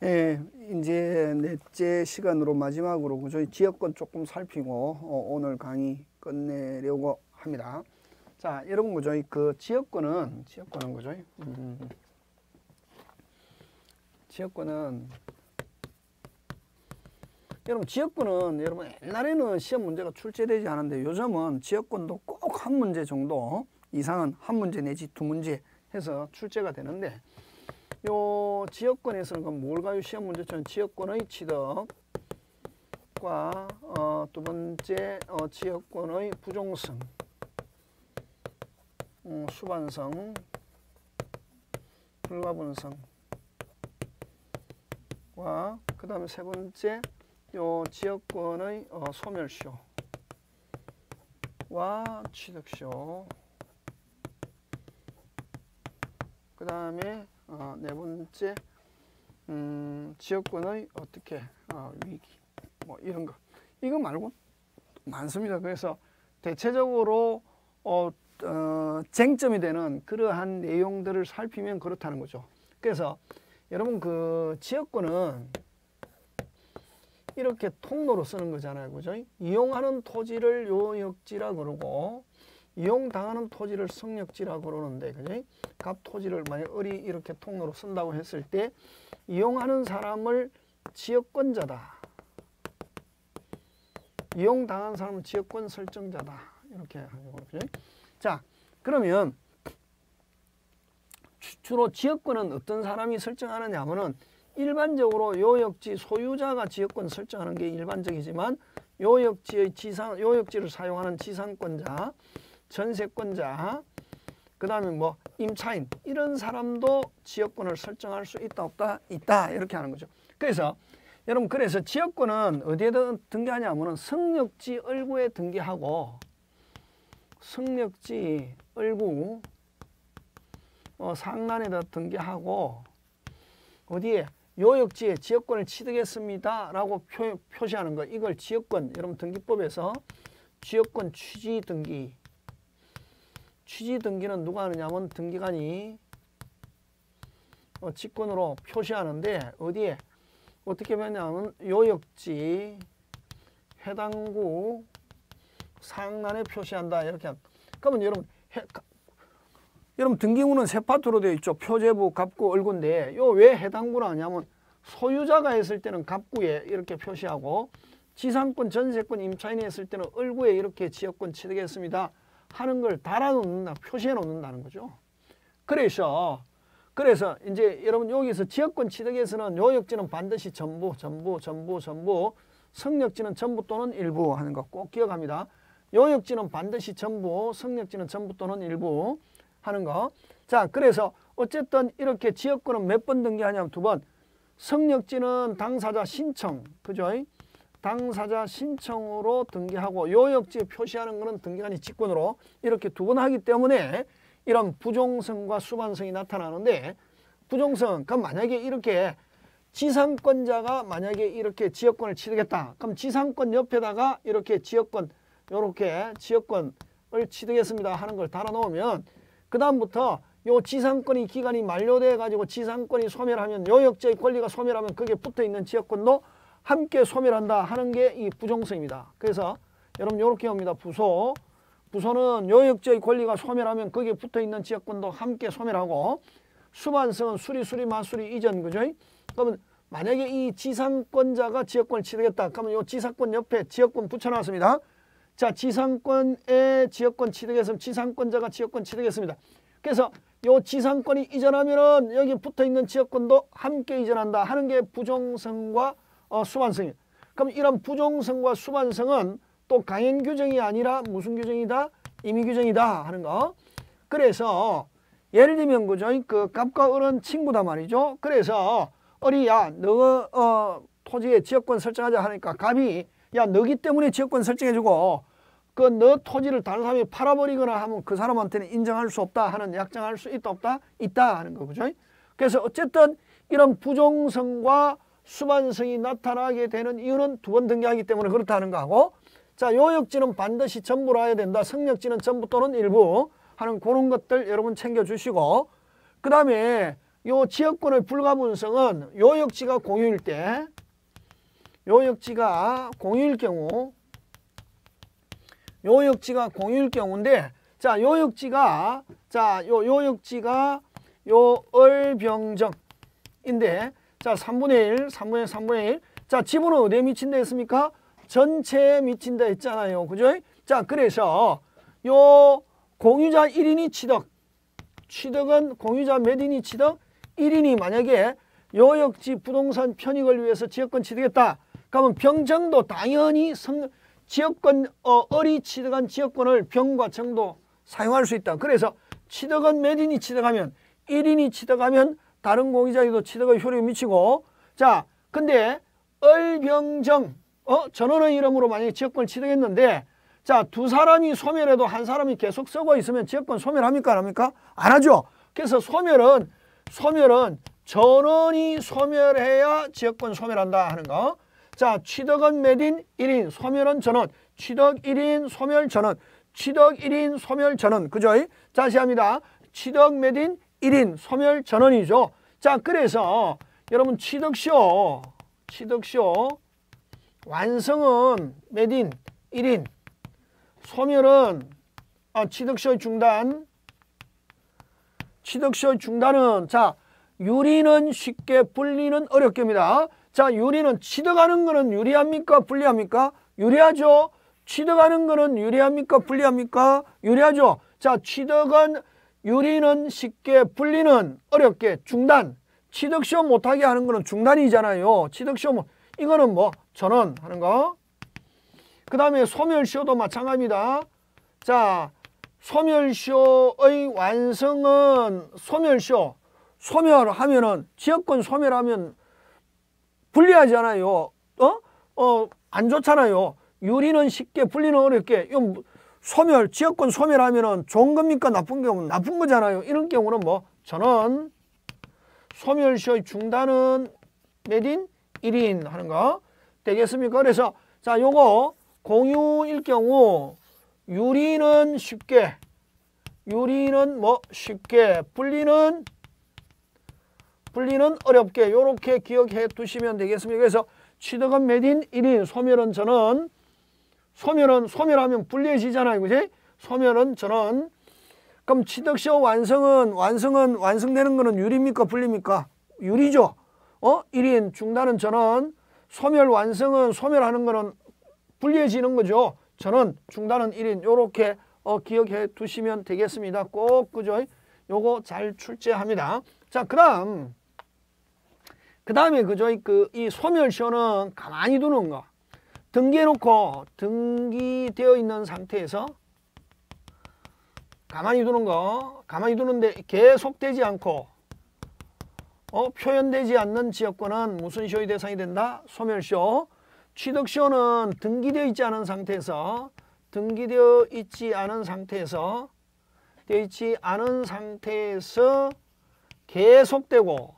예, 이제 넷째 시간으로 마지막으로 저희 지역권 조금 살피고 오늘 강의 끝내려고 합니다. 자, 여러분 그죠? 그 지역권은 그죠? 지역권은 여러분 옛날에는 시험 문제가 출제되지 않았는데 요즘은 지역권도 꼭 한 문제 정도 이상은 한 문제 내지 두 문제 해서 출제가 되는데 요 지역권에서는 그럼 뭘까요? 시험 문제처럼 지역권의 취득과 두 번째 지역권의 부종성, 수반성, 불가분성과 그 다음에 세 번째 요 지역권의 소멸시효와 취득시효, 그 다음에 네 번째 지역권의 어떻게 위기 뭐 이런 거 이거 말고 많습니다. 그래서 대체적으로 쟁점이 되는 그러한 내용들을 살피면 그렇다는 거죠. 그래서 여러분 그 지역권은 이렇게 통로로 쓰는 거잖아요. 그죠? 이용하는 토지를 요역지라 그러고 이용당하는 토지를 성역지라 그러는데, 그죠? 갑 토지를 만약 을이 이렇게 통로로 쓴다고 했을 때 이용하는 사람을 지역권자다. 이용당한 사람은 지역권 설정자다. 이렇게 하고, 그죠? 자, 그러면 주로 지역권은 어떤 사람이 설정하느냐 하면은 일반적으로 요역지 소유자가 지역권 설정하는 게 일반적이지만 요역지를 사용하는 지상권자, 전세권자, 그 다음에 뭐 임차인 이런 사람도 지역권을 설정할 수 있다 없다? 있다 이렇게 하는 거죠. 그래서 여러분 그래서 지역권은 어디에 등기하냐 하면은 성역지 을구에 등기하고 성역지 을구 상란에다 등기하고 어디에 요역지에 지역권을 취득했습니다 라고 표시하는 거, 이걸 지역권, 여러분 등기법에서 지역권 취지등기, 취지등기는 누가 하느냐 하면 등기관이 직권으로 표시하는데 어디에 어떻게 하냐면 요역지 해당구 상란에 표시한다 이렇게 합니다. 그러면 여러분 등기구는 세 파트로 되어 있죠. 표제부, 갑구, 을구인데 요 왜 해당구를 하냐면 소유자가 했을 때는 갑구에 이렇게 표시하고 지상권, 전세권, 임차인이 했을 때는 을구에 이렇게 지역권 취득했습니다 하는 걸 달아놓는다, 표시해 놓는다는 거죠. 그래서 이제 여러분 여기서 지역권 취득에서는 요역지는 반드시 전부, 성역지는 전부 또는 일부 하는 거 꼭 기억합니다. 요역지는 반드시 전부, 성역지는 전부 또는 일부 하는 거. 자, 그래서 어쨌든 이렇게 지역권은 몇 번 등기하냐면 두 번. 성역지는 당사자 신청, 그죠? 당사자 신청으로 등기하고 요역지에 표시하는 것은 등기관이 직권으로 이렇게 두 번 하기 때문에 이런 부종성과 수반성이 나타나는데, 부종성, 그럼 만약에 이렇게 지상권자가 만약에 이렇게 지역권을 취득했다. 그럼 지상권 옆에다가 이렇게 지역권을 취득했습니다 하는 걸 달아놓으면 그 다음부터 요 지상권이 기간이 만료돼 가지고 지상권이 소멸하면 요역지의 권리가 소멸하면 거기에 붙어있는 지역권도 함께 소멸한다 하는 게 이 부종성입니다. 그래서 여러분 요렇게 합니다. 부소는 요역지의 권리가 소멸하면 거기에 붙어있는 지역권도 함께 소멸하고, 수반성은 수리 마수리 이전, 그죠? 그러면 만약에 이 지상권자가 지역권을 취득했다. 그러면 요 지상권 옆에 지역권 붙여놨습니다. 자, 지상권에 지역권 취득했으면 지상권자가 지역권 취득했습니다. 그래서 요 지상권이 이전하면은 여기 붙어 있는 지역권도 함께 이전한다 하는 게 부종성과 수반성이에요. 그럼 이런 부종성과 수반성은 또 강행 규정이 아니라 무슨 규정이다? 임의 규정이다 하는 거. 그래서 예를 들면 그죠? 그 갑과 을은 친구다 말이죠. 그래서 을이 야, 너 토지에 지역권 설정하자 하니까 갑이 야, 너기 때문에 지역권 설정해주고 그 너 토지를 다른 사람이 팔아버리거나 하면 그 사람한테는 인정할 수 없다 하는, 약정할 수 있다 없다? 있다 하는 거, 그죠? 그래서 어쨌든 이런 부종성과 수반성이 나타나게 되는 이유는 두 번 등기하기 때문에 그렇다는 거하고, 자, 요역지는 반드시 전부로 해야 된다. 성역지는 전부 또는 일부 하는 그런 것들 여러분 챙겨주시고, 그 다음에 요 지역권의 불가분성은 요역지가 공유일 때, 요역지가 공유일 경우, 요역지가 공유일 경우인데, 자, 요역지가, 자, 요역지가 요 얼병정인데, 자, 3분의 1, 3분의 1. 자, 지분은 어디에 미친다 했습니까? 전체에 미친다 했잖아요. 그죠? 자, 그래서 요 공유자 1인이 취득, 취득은 공유자 몇 인이 취득? 1인이 만약에 요역지 부동산 편익을 위해서 지역권 취득했다. 그러면 병정도 당연히 지역권 을이 취득한 지역권을 병과 정도 사용할 수 있다. 그래서 취득은 몇 인이 취득하면 1인이 취득하면 다른 공유자에도 취득의 효력이 미치고, 자, 근데 을병정 전원의 이름으로 만약에 지역권을 취득했는데, 자, 두 사람이 소멸해도 한 사람이 계속 쓰고 있으면 지역권 소멸합니까? 안 합니까? 안 하죠. 그래서 소멸은 전원이 소멸해야 지역권 소멸한다 하는 거. 자, 취득은 몇 인? 1인, 소멸은 전원. 취득 1인, 소멸 전원. 취득 1인, 소멸 전원. 그죠? 다시 합니다. 취득 몇 인? 1인, 소멸 전원이죠. 자, 그래서 여러분 취득시효 완성은 몇 인? 1인. 소멸은 취득시효 중단. 취득시효 중단은, 자, 유리는 쉽게, 분리는 어렵게입니다. 자, 유리는 취득하는 거는 유리합니까? 불리합니까? 유리하죠. 취득하는 거는 유리합니까? 불리합니까? 유리하죠. 자, 취득은 유리는 쉽게, 분리는 어렵게. 중단. 취득시효 못하게 하는 거는 중단이잖아요. 취득시효 이거는 뭐 전원하는 거. 그 다음에 소멸시효도 마찬가지입니다. 자, 소멸시효의 완성은 소멸시효. 소멸하면은 지역권 소멸하면 불리하잖아요. 안 좋잖아요. 유리는 쉽게, 분리는 어렵게. 소멸, 지역권 소멸하면은 좋은 겁니까? 나쁜 경우는 나쁜 거잖아요. 이런 경우는 뭐 전원. 소멸시효의 중단은 몇 인? 1인 하는 거 되겠습니까? 그래서 자, 요거 공유일 경우 유리는 쉽게, 유리는 뭐 쉽게, 분리는 어렵게, 요렇게 기억해 두시면 되겠습니다. 그래서 취득은 몇 인? 1인, 소멸은 전원. 소멸하면 불리해지잖아요. 그지? 소멸은 전원. 그럼 취득시효 완성되는 거는 유리입니까? 불리입니까? 유리죠. 1인, 중단은 전원. 소멸 완성은 소멸하는 거는 불리해지는 거죠. 전원, 중단은 1인. 요렇게 기억해 두시면 되겠습니다. 꼭 그죠? 요거 잘 출제합니다. 자, 그다음에 그죠? 이 소멸시효는 가만히 두는 거. 등기해놓고 등기되어 있는 상태에서 가만히 두는 거. 가만히 두는데 계속되지 않고 표현되지 않는 지역권은 무슨 시효의 대상이 된다? 소멸시효. 취득시효는 등기되어 있지 않은 상태에서 계속되고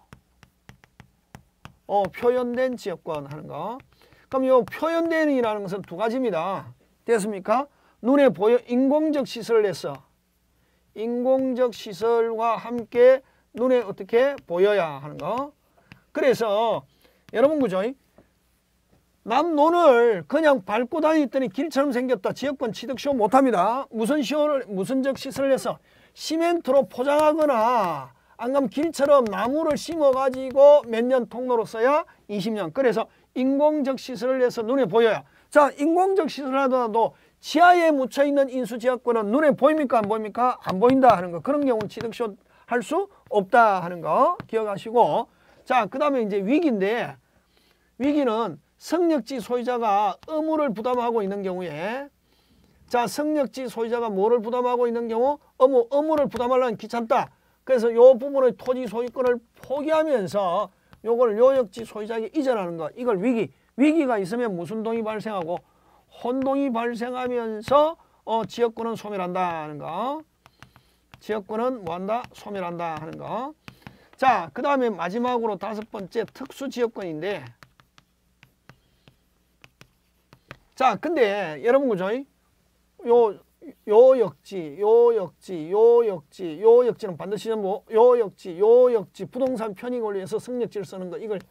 표현된 지역권 하는 거. 그럼 요 표현된이라는 것은 두 가지입니다. 됐습니까? 눈에 보여 인공적 시설을 해서 인공적 시설과 함께 눈에 어떻게 보여야 하는 거. 그래서 여러분 그죠? 남 논을 그냥 밟고 다녔더니 길처럼 생겼다. 지역권 취득시효 못합니다. 무슨적 시설을 해서 시멘트로 포장하거나 안 그러면 길처럼 나무를 심어가지고 몇 년 통로로 써야 20년. 그래서 인공적 시설을 해서 눈에 보여야. 자, 인공적 시설을 하더라도 지하에 묻혀있는 인수지역권은 눈에 보입니까? 안 보입니까? 안 보인다 하는 거. 그런 경우는 취득시효 할 수 없다 하는 거 기억하시고. 자, 그 다음에 이제 위기인데, 위기는 성역지 소유자가 의무를 부담하고 있는 경우에, 자, 성역지 소유자가 뭐를 부담하고 있는 경우? 의무를 부담하려면 귀찮다. 그래서 이 부분의 토지 소유권을 포기하면서 요걸 요역지 소유자에게 이전하는 것. 이걸 위기가 있으면 무슨 동이 발생하고 혼동이 발생하면서 지역권은 소멸한다 하는 거. 지역권은 뭐한다? 소멸한다 하는 거. 자, 그 다음에 마지막으로 다섯 번째 특수지역권인데, 자, 근데 여러분 그죠? 요역지, 요역지, 요역지, 요역지는 반드시 전부 요역지, 요역지 부동산 편익 원리에서 성역지를 쓰는 거 이걸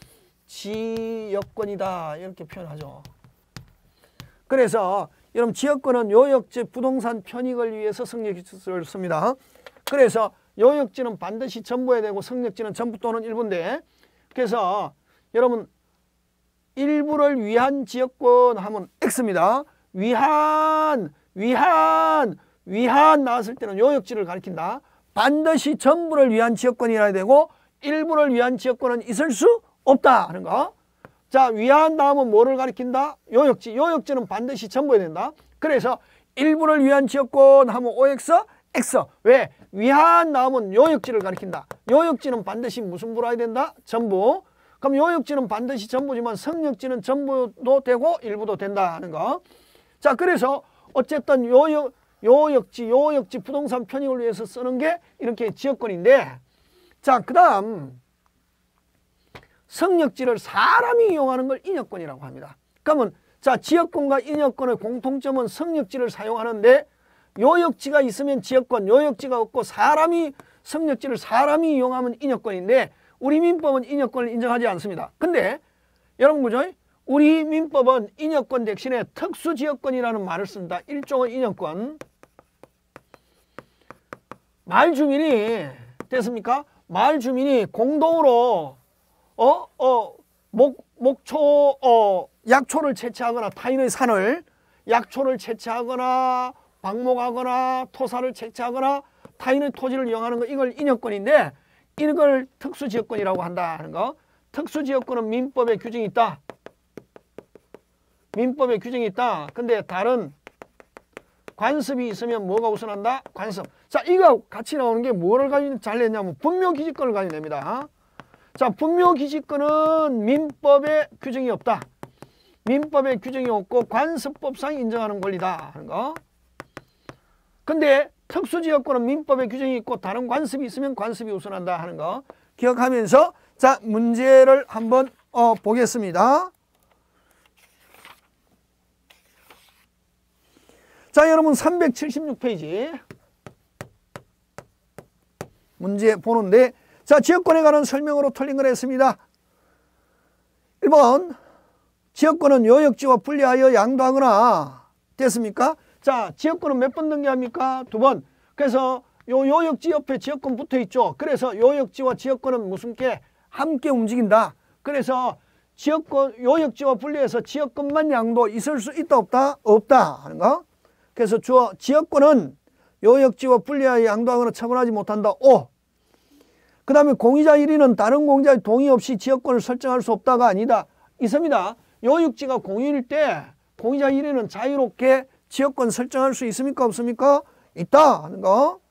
지역권이다 이렇게 표현하죠. 그래서 여러분 지역권은 요역지 부동산 편익을 위해서 성역지를 씁니다. 그래서 요역지는 반드시 전부해야 되고 성역지는 전부 또는 일부인데 그래서 여러분 일부를 위한 지역권 하면 X입니다. 위한 나왔을 때는 요역지를 가리킨다. 반드시 전부를 위한 지역권이라야 되고 일부를 위한 지역권은 있을 수 없다 하는 거. 자, 위한 나오면 뭐를 가리킨다? 요역지. 요역지는 반드시 전부해야 된다. 그래서 일부를 위한 지역권 하면 OX, X. 왜? 위한 나오면 요역지를 가리킨다. 요역지는 반드시 무슨 부라야 된다? 전부. 그럼 요역지는 반드시 전부지만 성역지는 전부도 되고 일부도 된다 하는 거. 자, 그래서 어쨌든 요역지 부동산 편익을 위해서 쓰는 게 이렇게 지역권인데 자, 그 다음 성역지를 사람이 이용하는 걸 인역권이라고 합니다. 그러면 자, 지역권과 인역권의 공통점은 성역지를 사용하는데 요역지가 있으면 지역권, 요역지가 없고 성역지를 사람이 이용하면 인역권인데 우리 민법은 인역권을 인정하지 않습니다. 근데 여러분 그죠? 우리 민법은 인역권 대신에 특수지역권이라는 말을 쓴다. 일종의 인역권. 마을 주민이 됐습니까? 마을 주민이 공동으로 약초를 채취하거나 타인의 산을 약초를 채취하거나 방목하거나 토사를 채취하거나 타인의 토지를 이용하는 거 이걸 인역권인데 이걸 특수지역권이라고 한다는 거. 특수지역권은 민법에 규정이 있다. 민법에 규정이 있다. 근데 다른 관습이 있으면 뭐가 우선한다? 관습. 자, 이거 같이 나오는 게 뭐를 가지고 잘 냈냐면 분묘기지권을 가지고 냅니다. 자, 분묘기지권은 민법에 규정이 없다. 민법에 규정이 없고 관습법상 인정하는 권리다 하는 거. 근데 특수지역권은 민법에 규정이 있고 다른 관습이 있으면 관습이 우선한다 하는 거 기억하면서 자, 문제를 한번 보겠습니다. 자, 여러분 376페이지 문제 보는데 자, 지역권에 관한 설명으로 틀린 걸 했습니다. 1번 지역권은 요역지와 분리하여 양도하거나 됐습니까? 자, 지역권은 몇 번 등기합니까? 2번. 그래서 요역지 옆에 지역권 붙어 있죠. 그래서 요역지와 지역권은 무슨 게 함께 움직인다. 그래서 요역지와 분리해서 지역권만 양도 있을 수 있다 없다? 없다 하는 거. 그래서 지역권은 요역지와 분리하여 양도하거나 처분하지 못한다. 5. 그 다음에 공유자 1위는 다른 공유자의 동의 없이 지역권을 설정할 수 없다가 아니다. 있습니다. 요역지가 공유일 때 공유자 1위는 자유롭게 지역권 설정할 수 있습니까? 없습니까? 있다 하는 거.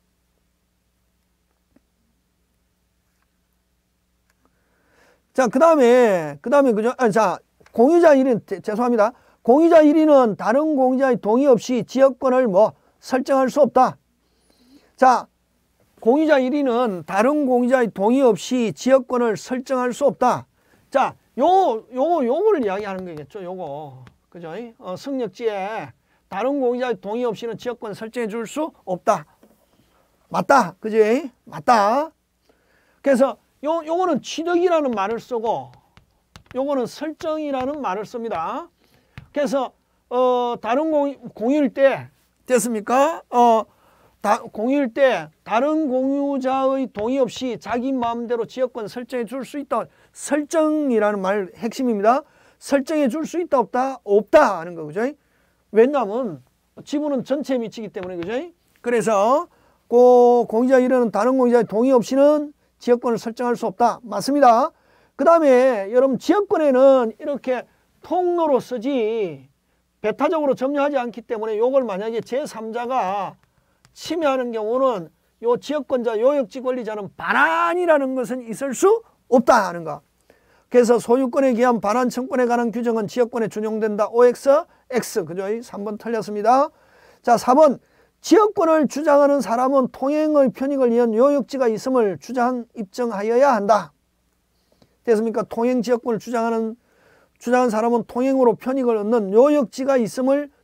자, 그 다음에 그죠? 자, 공유자 1위는 죄송합니다. 공유자 1위는 다른 공유자의 동의 없이 지역권을 설정할 수 없다. 자, 공유자 1위는 다른 공유자의 동의 없이 지역권을 설정할 수 없다. 자, 요거를 이야기하는 거겠죠. 요거. 그죠? 성역지에 다른 공유자의 동의 없이는 지역권 설정해 줄 수 없다. 맞다. 그지? 맞다. 그래서 요거는 취득이라는 말을 쓰고 요거는 설정이라는 말을 씁니다. 그래서 다른 공유일 때 됐습니까? 공유일 때 다른 공유자의 동의 없이 자기 마음대로 지역권 설정해 줄 수 있다. 설정이라는 말 핵심입니다. 설정해 줄 수 있다 없다? 없다 하는 거 그죠? 왜냐하면 지분은 전체에 미치기 때문에 그죠? 그래서 공유자 1위는 다른 공유자의 동의 없이는 지역권을 설정할 수 없다. 맞습니다. 그 다음에 여러분 지역권에는 이렇게 통로로 쓰지 배타적으로 점유하지 않기 때문에 이걸 만약에 제3자가 침해하는 경우는 요 지역권자 요역지 권리자는 반환이라는 것은 있을 수 없다 하는 거. 그래서 소유권에 기한 반환 청권에 관한 규정은 지역권에 준용된다. OX, X. 그죠? 3번 틀렸습니다. 자, 4번. 지역권을 주장하는 사람은 통행의 편익을 위한 요역지가 있음을 입증하여야 한다. 됐습니까? 통행 지역권을 주장하는 사람은 통행으로 편익을 얻는 요역지가 있음을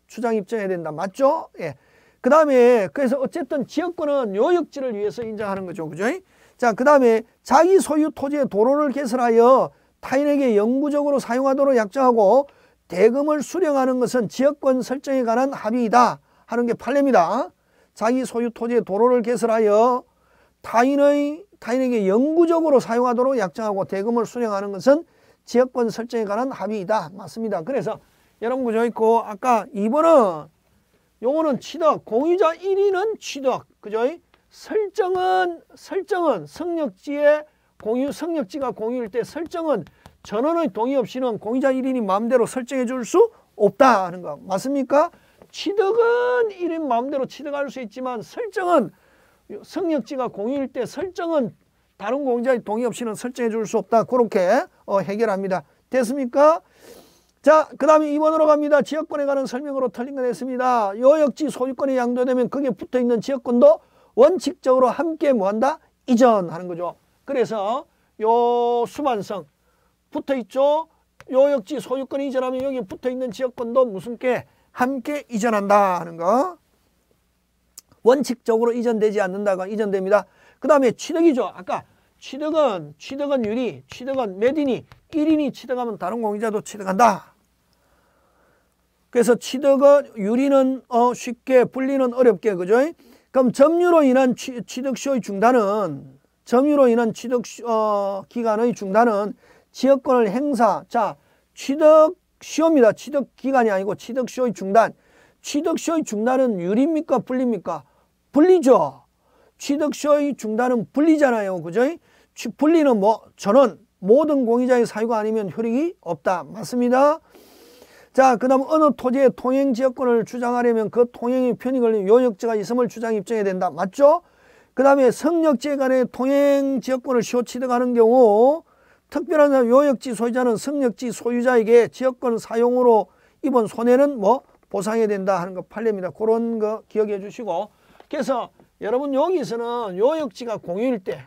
주장 입증해야 된다. 맞죠? 예. 그 다음에 그래서 어쨌든 지역권은 요역지를 위해서 인정하는 거죠. 그죠? 자, 그 다음에 자기 소유 토지의 도로를 개설하여 타인에게 영구적으로 사용하도록 약정하고 대금을 수령하는 것은 지역권 설정에 관한 합의이다 하는 게 판례입니다. 자기 소유 토지의 도로를 개설하여 타인에게 영구적으로 사용하도록 약정하고 대금을 수령하는 것은 지역권 설정에 관한 합의이다. 맞습니다. 그래서 여러분 그죠 있고 아까 2번은 요거는 취득, 공유자 1위는 취득, 그죠? 설정은 성역지가 공유일 때 설정은 전원의 동의 없이는 공유자 1인이 마음대로 설정해 줄 수 없다 하는 거 맞습니까? 취득은 1인 마음대로 취득할 수 있지만 설정은 성역지가 공유일 때 설정은 다른 공유자의 동의 없이는 설정해 줄 수 없다. 그렇게 해결합니다. 됐습니까? 자, 그 다음에 2번으로 갑니다. 지역권에 관한 설명으로 틀린 거 됐습니다. 요역지 소유권이 양도되면 거기에 붙어있는 지역권도 원칙적으로 함께 뭐한다? 이전하는 거죠. 그래서 요 수반성 붙어있죠. 요역지 소유권이 이전하면 여기 붙어있는 지역권도 무슨 게 함께 이전한다 하는 거. 원칙적으로 이전되지 않는다가 이전됩니다. 그 다음에 취득이죠. 아까 취득은 유리, 취득은 몇 인이 1인이 취득하면 다른 공유자도 취득한다. 그래서 취득은 유리는 쉽게 분리는 어렵게 그죠? 그럼 점유로 인한 취득시효의 중단은 취득 기간의 중단은 지역권을 행사. 자, 취득시효입니다. 취득기간이 아니고 취득시효의 중단. 취득시효의 중단은 유리입니까? 분리입니까? 분리죠. 취득시효의 중단은 분리잖아요. 그죠? 분리는 전원 모든 공유자의 사유가 아니면 효력이 없다. 맞습니다. 자, 그 다음 어느 토지의 통행지역권을 주장하려면 그 통행의 편이 걸린 요역지가 있음을 주장 입증해야 된다. 맞죠? 그 다음에 성역지에 관해 통행지역권을 시효 취득하는 경우 특별한 요역지 소유자는 성역지 소유자에게 지역권 사용으로 입은 손해는 보상해야 된다 하는 거 판례입니다. 그런 거 기억해 주시고 그래서 여러분 여기서는 요역지가 공유일 때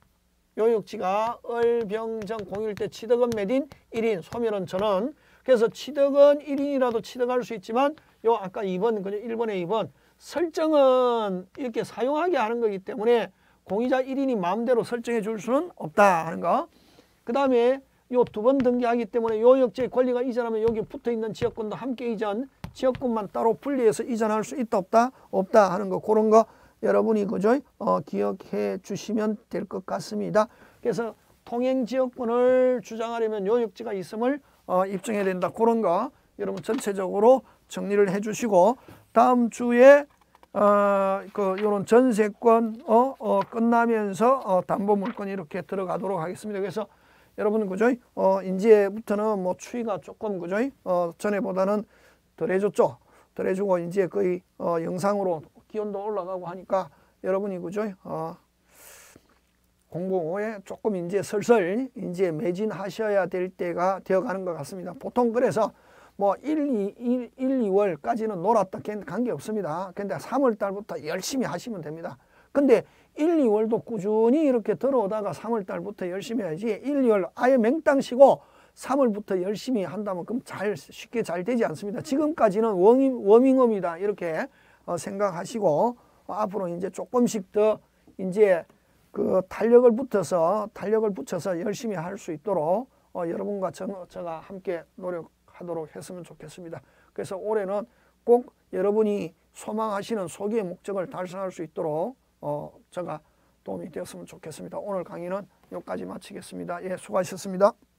요역지가 을병정 공유일 때 취득은 몇인? 1인, 소멸은 전원. 그래서 취득은 1인이라도 취득할 수 있지만 요 아까 2번, 1번에 2번 설정은 이렇게 사용하게 하는 거기 때문에 공유자 1인이 마음대로 설정해 줄 수는 없다 하는 거. 그 다음에 요 두 번 등기하기 때문에 요역지의 권리가 이전하면 여기 붙어있는 지역권도 함께 이전, 지역권만 따로 분리해서 이전할 수 있다 없다? 없다 하는 거. 그런 거 여러분이 그죠? 기억해 주시면 될 것 같습니다. 그래서 통행지역권을 주장하려면 요역지가 있음을 입증해야 된다. 그런 거 여러분 전체적으로 정리를 해 주시고 다음 주에 요런 전세권 끝나면서 담보물권이 이렇게 들어가도록 하겠습니다. 그래서 여러분 그죠? 이제부터는 추위가 조금 그죠? 전에보다는 덜해졌죠. 덜해주고 이제 거의 영상으로 기온도 올라가고 하니까 여러분이 그죠? 공부에 조금 이제 슬슬 이제 매진하셔야 될 때가 되어가는 것 같습니다. 보통 그래서 1, 2월까지는 놀았다 관계 없습니다. 근데 3월 달부터 열심히 하시면 됩니다. 근데 1, 2월도 꾸준히 이렇게 들어오다가 3월 달부터 열심히 해야지 1, 2월 아예 맹땅 쉬고 3월부터 열심히 한다면 그럼 쉽게 잘 되지 않습니다. 지금까지는 워밍업이다 이렇게 생각하시고 앞으로 이제 조금씩 더 이제 그 탄력을 붙여서 열심히 할 수 있도록 여러분과 저가 함께 노력하도록 했으면 좋겠습니다. 그래서 올해는 꼭 여러분이 소망하시는 소기의 목적을 달성할 수 있도록 제가 도움이 되었으면 좋겠습니다. 오늘 강의는 여기까지 마치겠습니다. 예, 수고하셨습니다.